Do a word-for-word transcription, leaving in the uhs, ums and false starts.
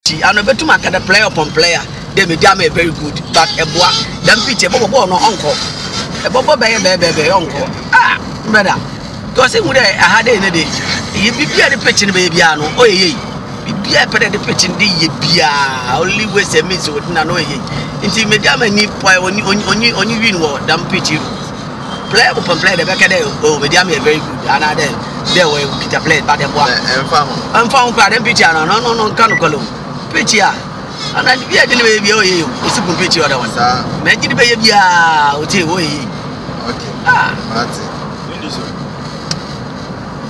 pitch and betum aka the player upon player they medium very good but a boy them pitch e bobo no uncle e bobo be be be uncle ah brother because e mu dey ahade ne dey ye bibia the pitch ne be bia no oyeye bibia pede the pitch ne ye bia only way say me so na no oyeye nti medium ni boy oni oni oni win wo them pitch player upon player the back there oh medium very good and then there were Peter play but them boy em fa ho am fa ho pa dem pitch no no no kan ko pitch ya and then bia dey be bia oyeye o si pitch other one sa me gidi be bia o te oyeye okay ah mate